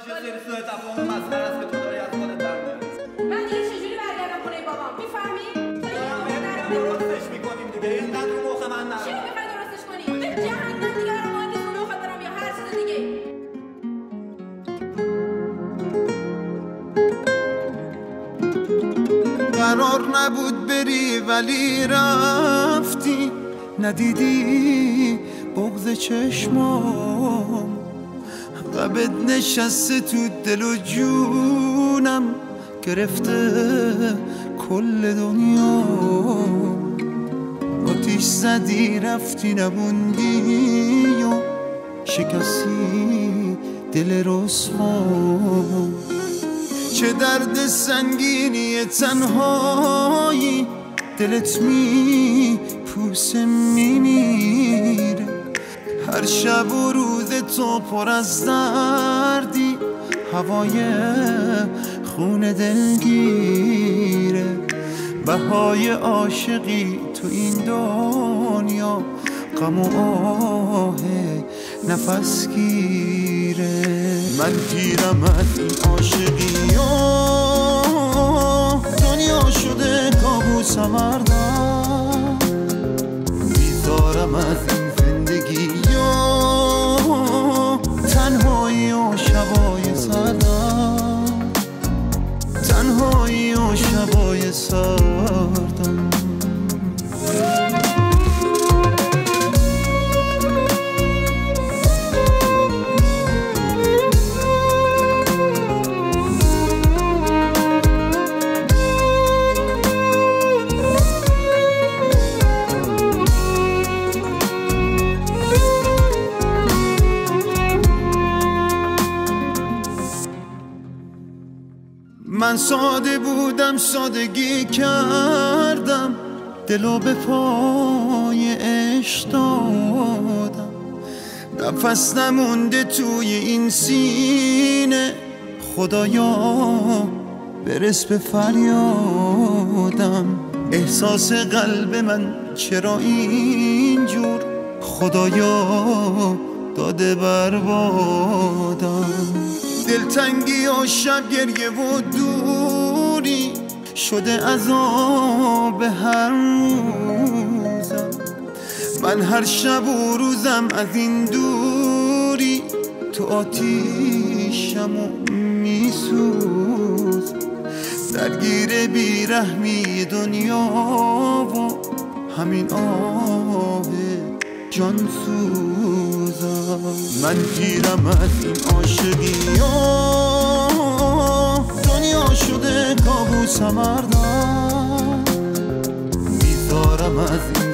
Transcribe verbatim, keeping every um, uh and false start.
چه سری سوء تفاهم مسخره است که تو داری از خودت در میاری. من دیگه چجوری برگردم خونه بابام؟ میفهمی؟ دارم درستش میکنیم دیگه. اینقدر رو مخ من نرو. چی میخوای درستش کنی؟ به جهنم دیگه برام مهم نیست اونو خاطرم یا هر چیز دیگه. قرار نبود بری ولی رفتی، ندیدی بغض چشمام قبت نشسته تو دل و جونم، گرفته کل دنیا. آتیش زدی رفتی نبوندی و شکستی دل رسوام. چه درد سنگینی تنهایی، دلت می پوسه می میره. هر شب و روز تو پر از دردی، هوای خون دلگیره. بهای عاشقی تو این دنیا، غم و آه نفس گیره. من گیرم از این عاشقی، دنیا شده کابوسم اردم. بیزارم از این زندگی، تنهایی و شبای سردم، تنهایی و شبای سردم. من ساده بودم، سادگی کردم، دلو به پای عشق دادم. نفس نمونده توی این سینه، خدایا برس به فریادم. احساس قلب من چرا اینجور، خدایا داده بربادم. دلتنگی و شب گریه و دوری شده عذاب هر روزم. من هر شب و روزم از این دوری، تو آتیشم و میسوز. درگیر بیرحمی دنیا و همین آه جان سوزم. من گیرم از این عاشقی، دنیا شده کابوسم اردم. بیزارم از این